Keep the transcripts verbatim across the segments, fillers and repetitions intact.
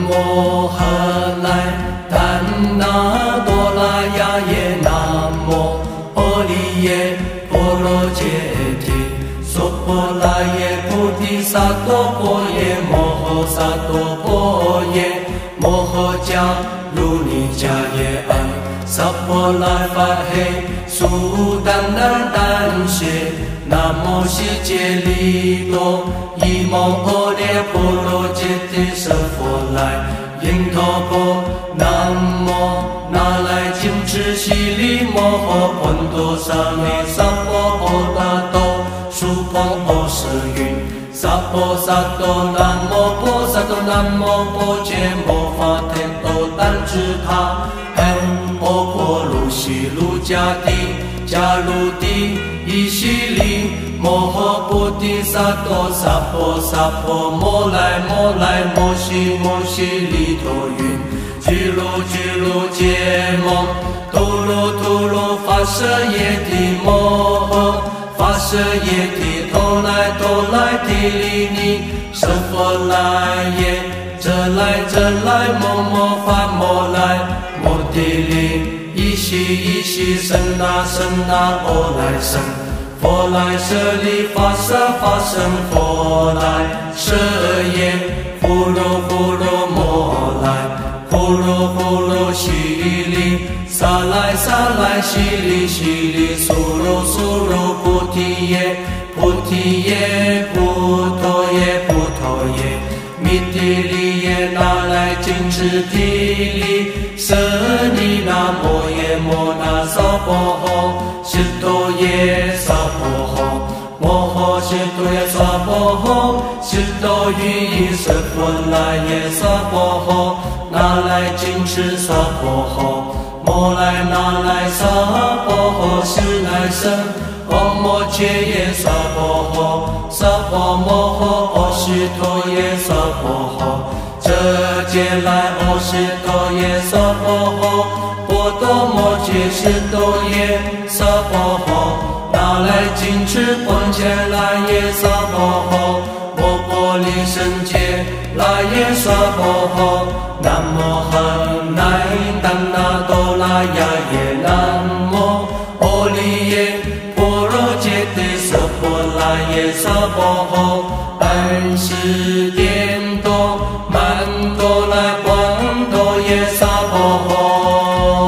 摩诃来怛那多拉雅耶，南无阿利耶波罗揭谛，娑婆拉耶菩提萨埵婆耶，摩诃萨埵婆耶，摩诃迦卢尼迦耶安，萨婆来法嘿，苏丹那丹谢，南无悉揭利多，伊蒙阿列波罗揭谛舍佛来，因陀婆，南无那来精持悉利摩诃槃多沙弥萨婆诃那多，苏婆诃舍云，萨婆萨埵南无婆萨埵南无婆揭摩法天多丹支他，恒波婆卢悉卢迦帝迦卢帝伊悉利摩诃菩提萨埵萨婆萨婆摩来摩来摩悉摩悉利陀云，俱卢俱卢揭摩陀罗陀罗法舍耶提摩诃法舍耶提陀来陀来提利尼舍佛来耶，遮来遮来摩摩法摩来摩提利依悉依悉僧那僧那阿来僧，佛来舍利法舍法僧，佛来舍耶，呼噜呼噜摩来，呼噜呼噜悉利，萨来萨来悉利悉利，苏噜苏噜菩提耶，菩提耶，菩陀耶，菩陀耶，弥提利耶，那来精持提利，舍尼那摩耶摩那娑婆诃，悉陀耶娑婆诃，摩诃悉陀耶娑婆诃，悉陀喻意舍佛来耶娑婆诃，那来精持娑婆诃，摩来那来娑婆诃，是来生唵摩揭耶娑婆诃，娑婆摩诃阿悉陀耶娑婆诃，遮揭来阿悉陀耶娑婆诃，波多摩揭悉陀耶娑婆诃，那来精持般伽来耶娑婆诃，摩婆利胜揭来耶娑婆诃，南无恒来怛那多拉雅耶，南无阿利耶波罗揭谛舍婆来耶娑婆诃，安时颠多曼多来观多耶娑婆诃。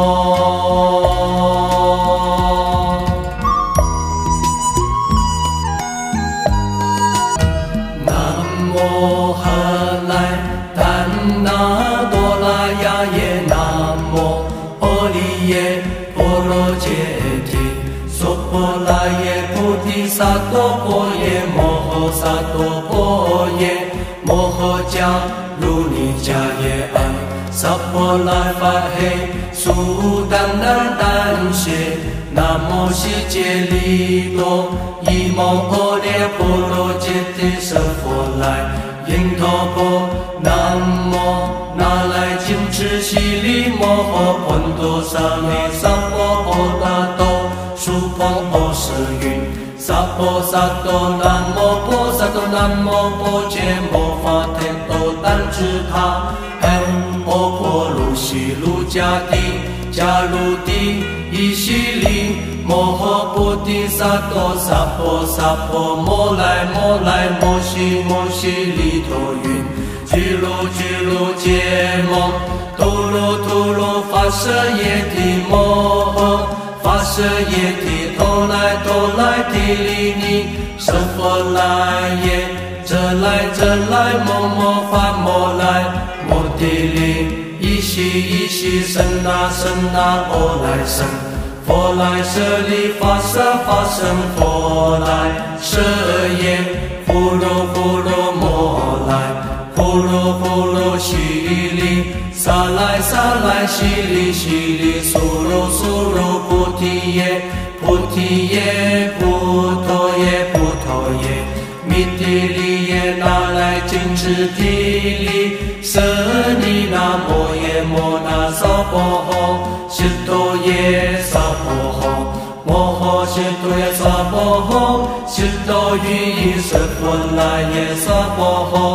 南无诃来怛那多拉雅耶，南无阿利耶波罗揭谛，娑婆拉耶菩提萨埵婆耶，摩诃萨埵婆耶，摩诃迦卢尼迦耶安，萨婆来法嘿，苏丹那丹谢，南无悉揭利多，伊蒙阿列波罗揭谛舍佛来，因陀婆，南无那来精持悉利摩诃槃多沙弥萨婆诃那多，苏婆诃舍云，萨婆萨埵南无婆萨埵南无婆揭摩法天多丹支他，恒波婆卢悉卢迦帝迦卢帝伊悉利摩诃菩提萨埵萨婆萨婆摩来摩来摩悉摩悉利陀云，俱卢俱卢揭摩陀罗陀罗法舍耶提摩诃法舍耶提陀来陀来提利尼舍佛来耶，遮来遮来摩摩法摩来摩提利依悉依悉僧那僧那阿来僧，佛来舍利法舍法僧，佛来舍耶，呼噜呼噜摩来，呼噜呼噜悉利，萨来萨来悉利悉利，苏噜苏噜菩提耶，菩提耶，菩陀耶，菩陀耶，弥提利耶，那来精持提利，舍尼那摩耶摩那娑婆诃，悉陀耶娑婆诃，摩诃悉陀耶娑婆诃，悉陀喻意舍佛来耶娑婆诃，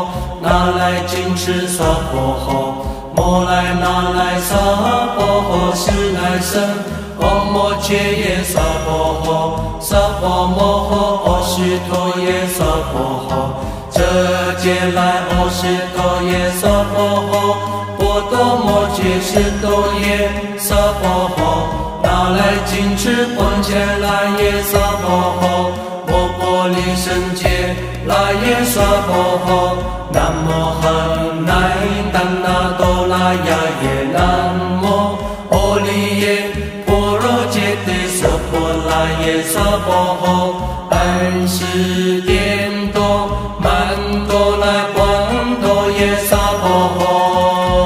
拿来金持娑婆诃。摩来那来娑婆诃，是来生。唵摩切耶娑婆诃，娑婆摩诃，阿须陀耶娑婆诃。遮揭来阿须陀耶娑婆诃，波多摩揭须陀耶娑婆诃。拿来金持pon伽来耶娑婆诃，摩婆利胜揭来耶娑婆诃。南无恒来怛那多拉呀耶，南无阿利耶婆罗揭谛娑婆拉耶娑婆诃。安时颠多曼多来光多耶娑婆诃。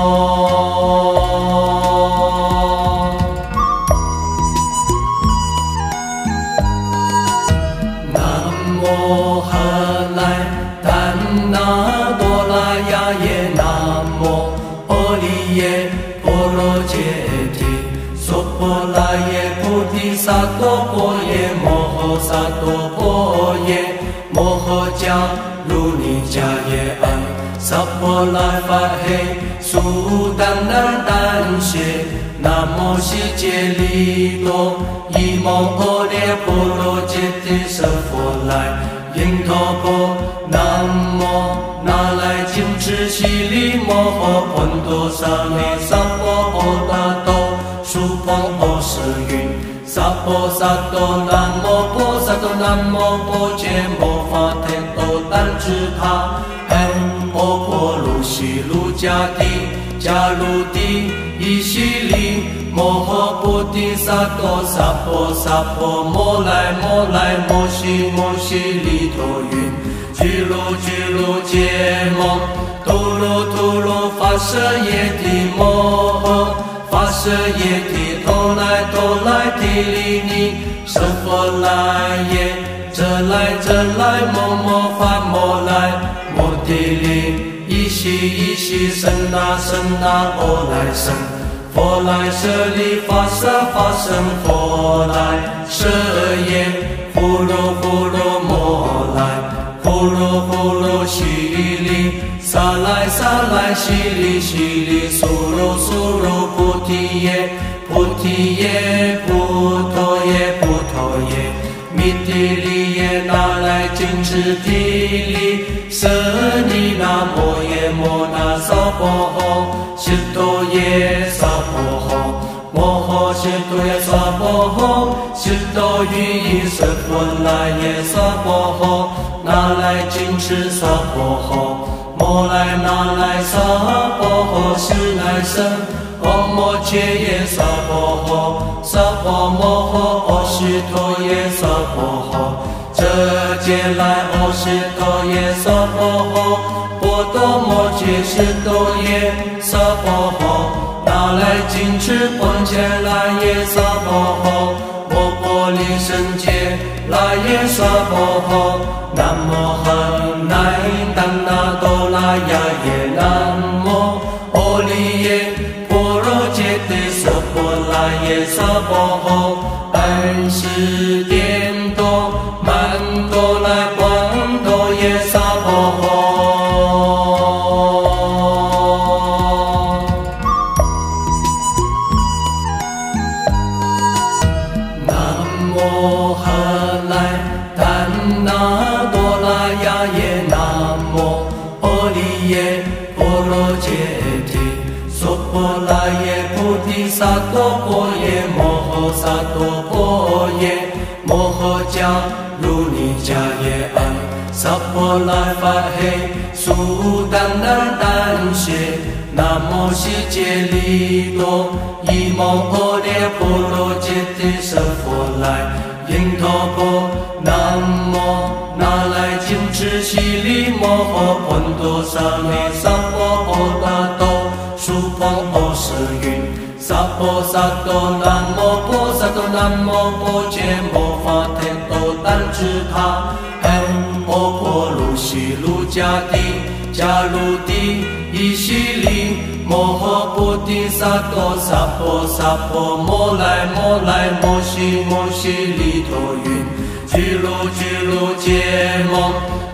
南无恒来怛那多拉呀耶，南无阿利耶婆罗揭谛娑婆拉耶菩提萨埵婆耶摩诃萨埵婆耶摩诃迦卢尼迦耶安萨婆来法嘿苏丹那丹谢南无悉揭利多伊蒙阿列婆罗揭谛舍佛来因陀婆南无那来金持悉利摩诃槃多沙弥萨婆诃达多苏婆阿舍云萨婆萨多南无婆萨多南无婆揭摩法提多丹智他恩波婆卢悉卢迦帝迦卢帝伊悉利摩诃菩提萨埵萨婆萨婆摩来摩来摩悉摩悉利陀云俱卢俱卢揭摩图卢图卢发舍耶提摩诃发舍耶提头来头来提利尼舍佛来耶遮来遮来摩摩发摩来摩提利依悉依悉僧那僧那阿来僧佛来舍利发舍发生佛来舍耶呼噜呼噜摩来呼噜呼噜悉利萨来萨来悉利悉利苏噜苏噜菩提耶菩提耶菩陀耶菩陀耶弥提利耶那来金持提利舍尼那摩耶摩那娑婆诃悉陀耶娑婆诃摩诃悉陀耶娑婆诃悉陀于舍佛来耶娑婆诃那来金持娑婆诃摩来那来娑婆诃是来生唵摩切耶娑婆诃娑婆摩诃阿须陀耶娑婆诃遮揭来阿须陀耶娑婆诃波多摩揭须陀耶娑婆诃那来金持pon伽来耶娑婆诃摩婆利胜揭来耶娑婆诃南无恒来怛那多拉呀耶南无阿利耶婆罗揭谛娑婆拉耶娑婆诃安时颠多曼多来光多耶娑婆诃南无恒来怛那多拉呀耶南无阿利耶婆罗揭谛娑婆拉耶菩提萨埵婆耶摩诃萨埵婆耶摩诃迦卢尼迦耶安萨婆来法嘿苏丹那丹谢南无悉揭利多伊蒙阿列婆罗揭谛舍佛来因陀婆南无那来金持悉利摩诃槃多沙弥萨婆诃达多苏婆阿舍云萨婆萨多南无婆萨多南无婆揭摩法提多丹智他恩波婆卢悉卢迦帝迦卢帝伊悉利摩诃菩提萨埵萨婆萨婆摩来摩来摩悉摩悉利陀云俱卢俱卢揭摩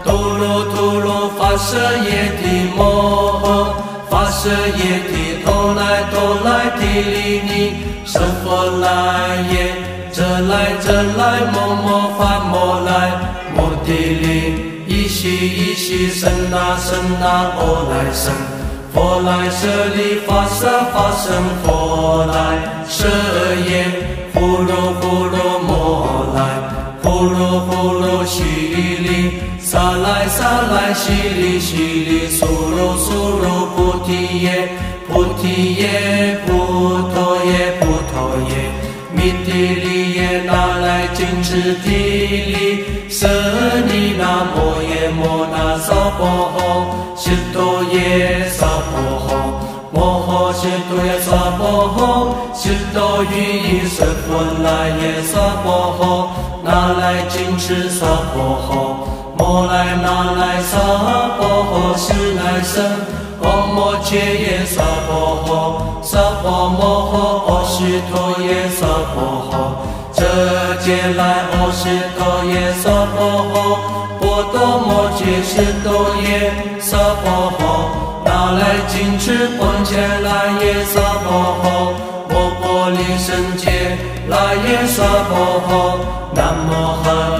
嘟噜嘟噜发射耶提摩诃，发射耶提哆来哆来提利尼，舍佛来耶，遮来遮来摩摩发摩来，摩提利。一西一西僧那僧那佛来僧，佛来舍利发舍发生佛来舍耶，呼噜呼噜摩来，呼噜呼噜悉利，萨来萨来悉利悉利，苏噜苏噜菩提耶，菩提耶，菩陀耶，菩陀耶，弥提利耶，那来金持提利，舍利那摩耶摩那娑婆诃，悉多耶娑婆诃，摩诃悉多耶娑婆诃，悉多于意舍佛来耶娑婆诃，那来金持娑婆诃，摩来那来娑婆诃，是来生。唵摩切耶娑婆诃，娑婆摩诃，阿须陀耶娑婆诃，遮戒来阿须陀耶娑婆诃，波多摩揭示多耶娑婆诃，那来金持pon伽来耶娑婆诃，摩婆利胜揭来耶娑婆诃，南无喝